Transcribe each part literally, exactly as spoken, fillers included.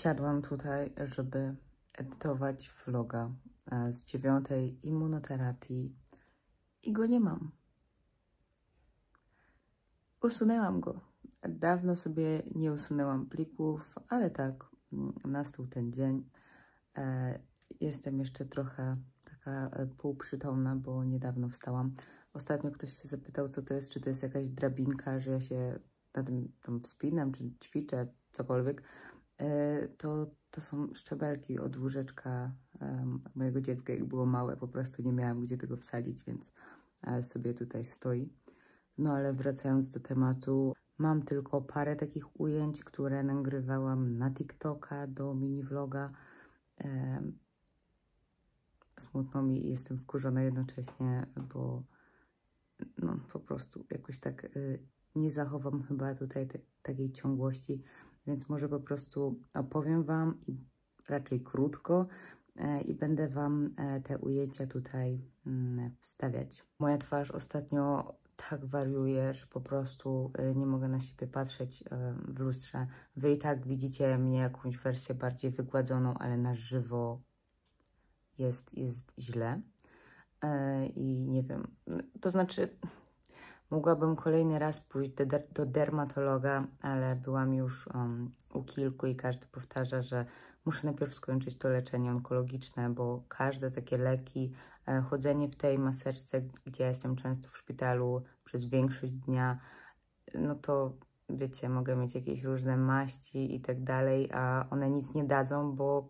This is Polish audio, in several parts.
Siadłam tutaj, żeby edytować vloga z dziewiątej immunoterapii i go nie mam. Usunęłam go. Dawno sobie nie usunęłam plików, ale tak, nastał ten dzień. Jestem jeszcze trochę taka półprzytomna, bo niedawno wstałam. Ostatnio ktoś się zapytał, co to jest, czy to jest jakaś drabinka, że ja się na tym tam wspinam, czy ćwiczę, cokolwiek. To, to są szczebelki od łóżeczka um, mojego dziecka, jak było małe. Po prostu nie miałam gdzie tego wsadzić, więc sobie tutaj stoi. No ale wracając do tematu, mam tylko parę takich ujęć, które nagrywałam na TikToka do mini vloga. Um, smutno mi i jestem wkurzona jednocześnie, bo no po prostu jakoś tak y, nie zachowam chyba tutaj te, takiej ciągłości, więc może po prostu opowiem Wam i raczej krótko e, i będę Wam e, te ujęcia tutaj mm, wstawiać. Moja twarz ostatnio tak wariuje, że po prostu e, nie mogę na siebie patrzeć e, w lustrze. Wy i tak widzicie mnie jakąś wersję bardziej wygładzoną, ale na żywo jest, jest źle. E, I nie wiem, to znaczy... Mogłabym kolejny raz pójść do, der do dermatologa, ale byłam już um, u kilku i każdy powtarza, że muszę najpierw skończyć to leczenie onkologiczne, bo każde takie leki, e, chodzenie w tej maseczce, gdzie ja jestem często w szpitalu przez większość dnia, no to wiecie, mogę mieć jakieś różne maści i tak dalej, a one nic nie dadzą, bo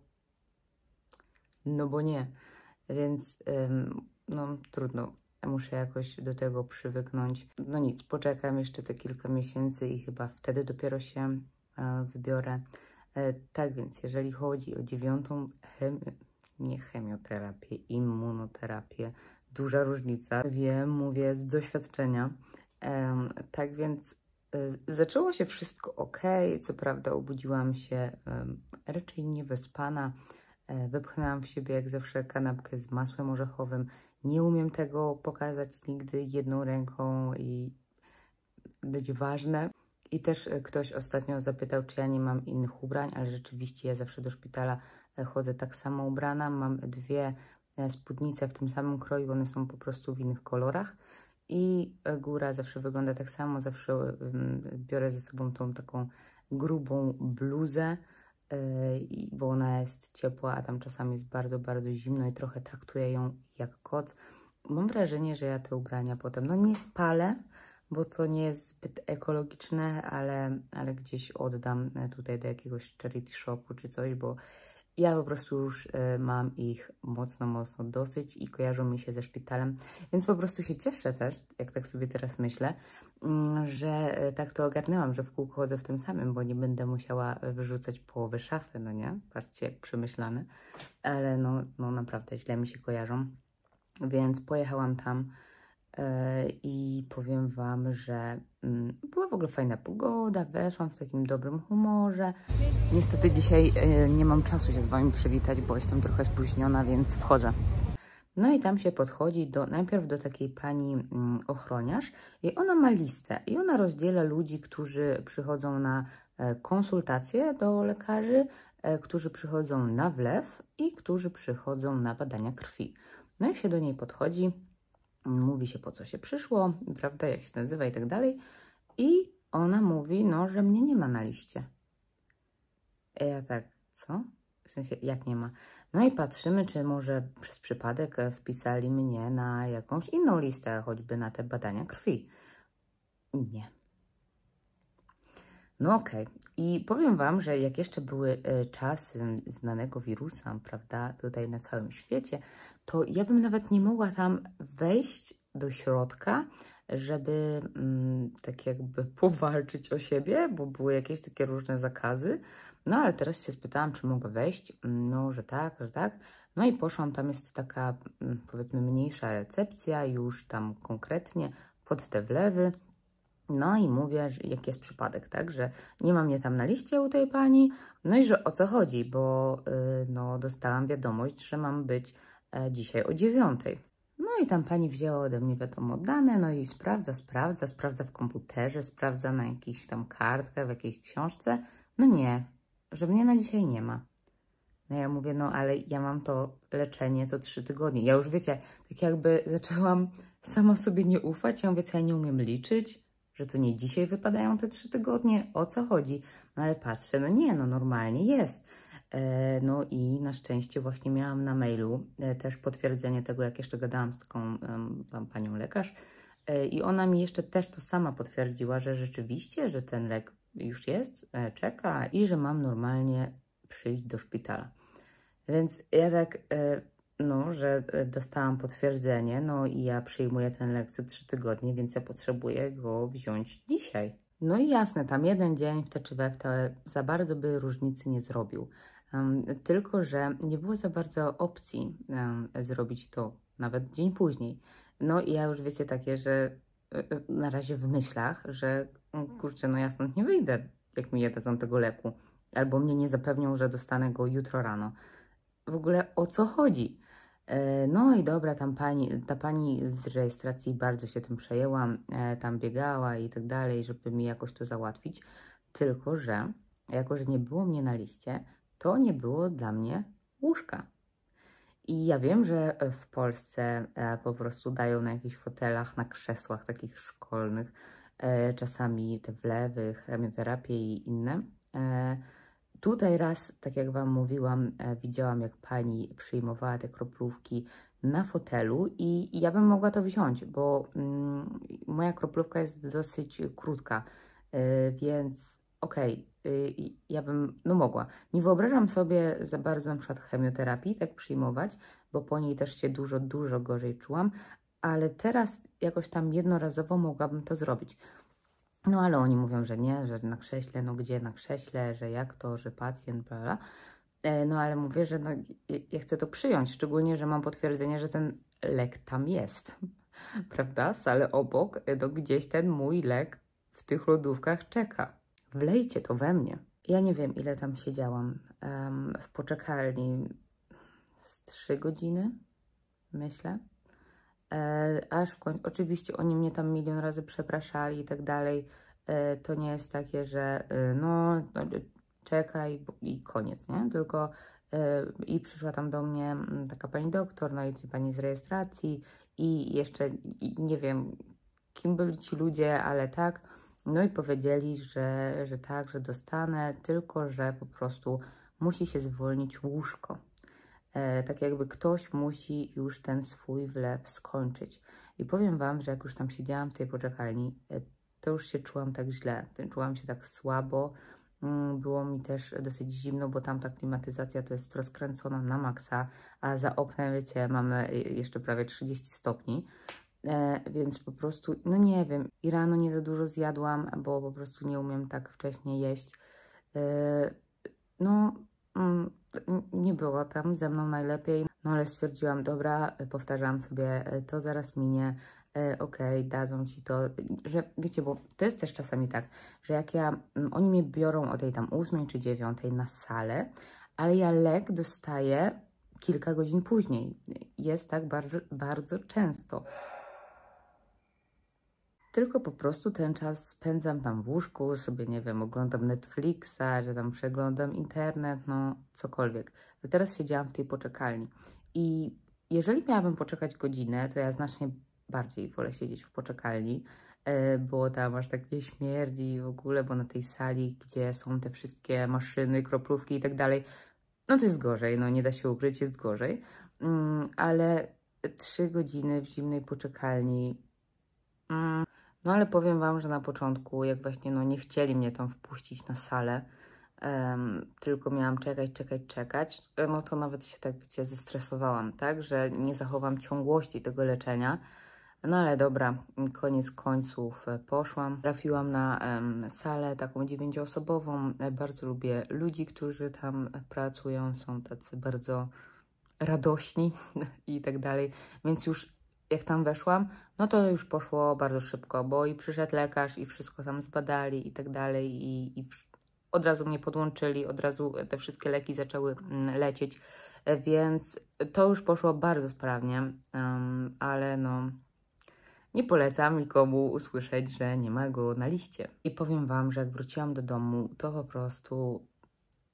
no bo nie. Więc ym, no trudno. Muszę jakoś do tego przywyknąć. No nic, poczekam jeszcze te kilka miesięcy i chyba wtedy dopiero się e, wybiorę. E, tak więc, jeżeli chodzi o dziewiątą chemi nie chemioterapię, immunoterapię, duża różnica. Wiem, mówię z doświadczenia. E, tak więc e, zaczęło się wszystko ok. Co prawda obudziłam się e, raczej niewyspana. E, wypchnęłam w siebie jak zawsze kanapkę z masłem orzechowym. Nie umiem tego pokazać nigdy jedną ręką i być ważne. I też ktoś ostatnio zapytał, czy ja nie mam innych ubrań, ale rzeczywiście ja zawsze do szpitala chodzę tak samo ubrana. Mam dwie spódnice w tym samym kroju, one są po prostu w innych kolorach. I góra zawsze wygląda tak samo, zawsze biorę ze sobą tą taką grubą bluzę, bo ona jest ciepła, a tam czasami jest bardzo, bardzo zimno i trochę traktuję ją jak koc. Mam wrażenie, że ja te ubrania potem, no nie spalę, bo to nie jest zbyt ekologiczne, ale, ale gdzieś oddam tutaj do jakiegoś charity shopu czy coś, bo ja po prostu już y, mam ich mocno, mocno dosyć i kojarzą mi się ze szpitalem, więc po prostu się cieszę też, jak tak sobie teraz myślę, y, że y, tak to ogarnęłam, że w kółko chodzę w tym samym, bo nie będę musiała wyrzucać połowy szafy, no nie? Patrzcie, jak przemyślane, ale no, no naprawdę źle mi się kojarzą, więc pojechałam tam. I powiem Wam, że była w ogóle fajna pogoda, weszłam w takim dobrym humorze. Niestety dzisiaj nie mam czasu się z Wami przywitać, bo jestem trochę spóźniona, więc wchodzę. No i tam się podchodzi do, najpierw do takiej pani ochroniarz i ona ma listę i ona rozdziela ludzi, którzy przychodzą na konsultacje do lekarzy, którzy przychodzą na wlew i którzy przychodzą na badania krwi. No i się do niej podchodzi. Mówi się, po co się przyszło, prawda, jak się nazywa i tak dalej. I ona mówi, no, że mnie nie ma na liście. I ja tak, co? W sensie, jak nie ma? No i patrzymy, czy może przez przypadek wpisali mnie na jakąś inną listę, choćby na te badania krwi. Nie. No okej. Okay. I powiem Wam, że jak jeszcze były czasy znanego wirusa, prawda, tutaj na całym świecie, to ja bym nawet nie mogła tam wejść do środka, żeby mm, tak jakby powalczyć o siebie, bo były jakieś takie różne zakazy. No ale teraz się spytałam, czy mogę wejść. No, że tak, że tak. No i poszłam, tam jest taka, powiedzmy, mniejsza recepcja, już tam konkretnie pod te wlewy. No i mówię, że jaki jest przypadek, tak, że nie ma mnie tam na liście u tej pani, no i że o co chodzi, bo yy, no, dostałam wiadomość, że mam być e, dzisiaj o dziewiątej. No i tam pani wzięła ode mnie, wiadomo, dane, no i sprawdza, sprawdza, sprawdza w komputerze, sprawdza na jakiejś tam kartkę, w jakiejś książce. No nie, że mnie na dzisiaj nie ma. No ja mówię, no ale ja mam to leczenie co trzy tygodnie. Ja już wiecie, tak jakby zaczęłam sama sobie nie ufać. Ja mówię, co ja nie umiem liczyć, że to nie dzisiaj wypadają te trzy tygodnie. O co chodzi? No ale patrzę, no nie, no normalnie jest. E, no i na szczęście właśnie miałam na mailu e, też potwierdzenie tego, jak jeszcze gadałam z taką e, tam panią lekarz. E, I ona mi jeszcze też to sama potwierdziła, że rzeczywiście, że ten lek już jest, e, czeka i że mam normalnie przyjść do szpitala. Więc ja tak, no, że dostałam potwierdzenie, no i ja przyjmuję ten lek co trzy tygodnie, więc ja potrzebuję go wziąć dzisiaj. No i jasne, tam jeden dzień w te czy we w te za bardzo by różnicy nie zrobił. Um, tylko, że nie było za bardzo opcji um, zrobić to nawet dzień później. No i ja już wiecie takie, że y, na razie w myślach, że kurczę, no ja stąd nie wyjdę, jak mi nie dadzą tego leku. Albo mnie nie zapewnią, że dostanę go jutro rano. W ogóle o co chodzi? E, no i dobra, tam pani, ta pani z rejestracji bardzo się tym przejęła, e, tam biegała i tak dalej, żeby mi jakoś to załatwić. Tylko, że jako, że nie było mnie na liście, to nie było dla mnie łóżka. I ja wiem, że w Polsce e, po prostu dają na jakichś fotelach, na krzesłach takich szkolnych, e, czasami te wlewy, chemioterapię i inne. E, Tutaj raz, tak jak Wam mówiłam, e, widziałam, jak pani przyjmowała te kroplówki na fotelu i, i ja bym mogła to wziąć, bo mm, moja kroplówka jest dosyć krótka, e, więc okej, okay, ja bym, no mogła. Nie wyobrażam sobie za bardzo na przykład chemioterapii tak przyjmować, bo po niej też się dużo, dużo gorzej czułam, ale teraz jakoś tam jednorazowo mogłabym to zrobić. No ale oni mówią, że nie, że na krześle, no gdzie na krześle, że jak to, że pacjent, bla, bla. E, no ale mówię, że no, ja chcę to przyjąć, szczególnie, że mam potwierdzenie, że ten lek tam jest, prawda? Salę obok, no gdzieś ten mój lek w tych lodówkach czeka. Wlejcie to we mnie. Ja nie wiem, ile tam siedziałam um, w poczekalni, z trzy godziny, myślę. E, aż w końcu, oczywiście oni mnie tam milion razy przepraszali i tak dalej. E, to nie jest takie, że e, no, czekaj i koniec, nie? Tylko e, i przyszła tam do mnie taka pani doktor, no i pani z rejestracji i jeszcze i nie wiem, kim byli ci ludzie, ale tak. No i powiedzieli, że, że tak, że dostanę, tylko że po prostu musi się zwolnić łóżko. E, tak jakby ktoś musi już ten swój wlew skończyć. I powiem Wam, że jak już tam siedziałam w tej poczekalni, e, to już się czułam tak źle, czułam się tak słabo, mm, było mi też dosyć zimno, bo tam ta klimatyzacja to jest rozkręcona na maksa, a za oknem, wiecie, mamy jeszcze prawie trzydzieści stopni, e, więc po prostu, no nie wiem, i rano nie za dużo zjadłam, bo po prostu nie umiem tak wcześnie jeść. E, no... Mm, nie było tam ze mną najlepiej, no ale stwierdziłam, dobra, powtarzałam sobie, to zaraz minie, e, okej, okay, dadzą ci to, że wiecie, bo to jest też czasami tak, że jak ja, oni mnie biorą o tej tam ósmej czy dziewiątej na salę, ale ja lek dostaję kilka godzin później. Jest tak bardzo, bardzo często. Tylko po prostu ten czas spędzam tam w łóżku, sobie, nie wiem, oglądam Netflixa, że tam przeglądam internet, no cokolwiek. A teraz siedziałam w tej poczekalni i jeżeli miałabym poczekać godzinę, to ja znacznie bardziej wolę siedzieć w poczekalni, bo tam aż tak nie śmierdzi w ogóle, bo na tej sali, gdzie są te wszystkie maszyny, kroplówki i tak dalej, no to jest gorzej, no nie da się ukryć, jest gorzej, ale trzy godziny w zimnej poczekalni... Mm, No ale powiem Wam, że na początku, jak właśnie no, nie chcieli mnie tam wpuścić na salę, um, tylko miałam czekać, czekać, czekać, no to nawet się tak, wiecie, zestresowałam, tak, że nie zachowam ciągłości tego leczenia. No ale dobra, koniec końców poszłam. Trafiłam na um, salę taką dziewięcioosobową. Bardzo lubię ludzi, którzy tam pracują, są tacy bardzo radośni i tak dalej, więc już jak tam weszłam, no to już poszło bardzo szybko, bo i przyszedł lekarz i wszystko tam zbadali i tak dalej i, i od razu mnie podłączyli, od razu te wszystkie leki zaczęły lecieć, więc to już poszło bardzo sprawnie, um, ale no nie polecam nikomu usłyszeć, że nie ma go na liście. I powiem Wam, że jak wróciłam do domu, to po prostu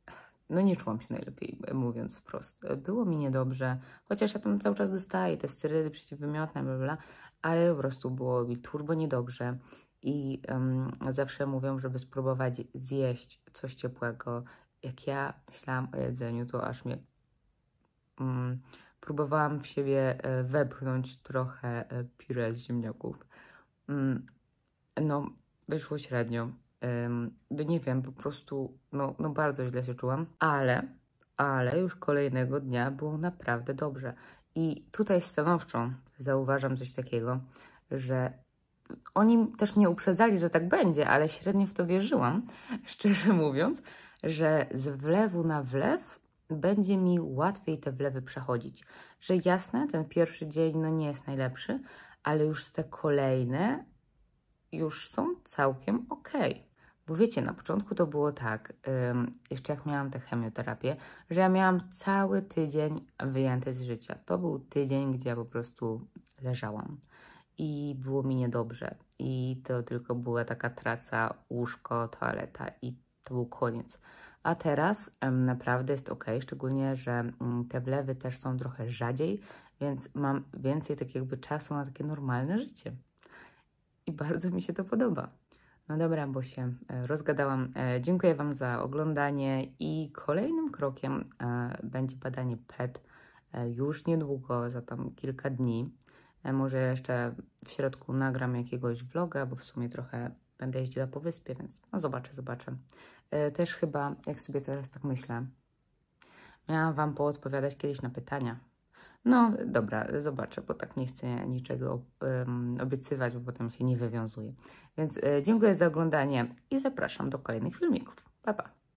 no nie czułam się najlepiej, mówiąc wprost. Było mi niedobrze, chociaż ja tam cały czas dostaję te sterydy przeciwwymiotne, bla, bla, ale po prostu było mi turbo niedobrze i um, zawsze mówią, żeby spróbować zjeść coś ciepłego. Jak ja myślałam o jedzeniu, to aż mnie um, próbowałam w siebie wepchnąć trochę puree z ziemniaków. Um, no, wyszło średnio. Um, no nie wiem, po prostu no, no bardzo źle się czułam, ale, ale już kolejnego dnia było naprawdę dobrze. I tutaj stanowczo zauważam coś takiego, że oni też mnie uprzedzali, że tak będzie, ale średnio w to wierzyłam, szczerze mówiąc, że z wlewu na wlew będzie mi łatwiej te wlewy przechodzić. Że jasne, ten pierwszy dzień no nie jest najlepszy, ale już te kolejne już są całkiem okej. Okay. Bo wiecie, na początku to było tak, um, jeszcze jak miałam tę chemioterapię, że ja miałam cały tydzień wyjęty z życia. To był tydzień, gdzie ja po prostu leżałam i było mi niedobrze. I to tylko była taka traca, łóżko, toaleta i to był koniec. A teraz um, naprawdę jest ok, szczególnie, że um, te wlewy też są trochę rzadziej, więc mam więcej tak jakby czasu na takie normalne życie. I bardzo mi się to podoba. No dobra, bo się rozgadałam. Dziękuję Wam za oglądanie i kolejnym krokiem będzie badanie P E T już niedługo, za tam kilka dni. Może jeszcze w środku nagram jakiegoś vloga, bo w sumie trochę będę jeździła po wyspie, więc no zobaczę, zobaczę. Też chyba, jak sobie teraz tak myślę, miałam Wam poodpowiadać kiedyś na pytania. No dobra, zobaczę, bo tak nie chcę niczego um, obiecywać, bo potem się nie wywiązuje. Więc e, dziękuję za oglądanie i zapraszam do kolejnych filmików. Pa, pa!